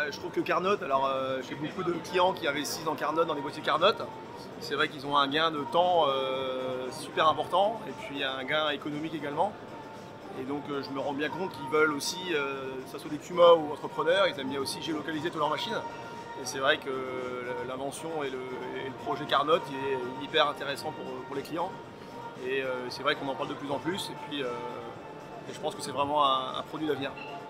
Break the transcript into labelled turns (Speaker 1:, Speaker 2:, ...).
Speaker 1: Je trouve que Carnot, alors j'ai beaucoup de clients qui investissent dans Carnot, dans les boîtiers Carnot. C'est vrai qu'ils ont un gain de temps super important et puis un gain économique également. Et donc je me rends bien compte qu'ils veulent aussi, que ce soit des CUMA ou entrepreneurs, ils aiment bien aussi géolocaliser toutes leurs machines. Et c'est vrai que l'invention et le projet Carnot est hyper intéressant pour les clients. Et c'est vrai qu'on en parle de plus en plus et puis je pense que c'est vraiment un produit d'avenir.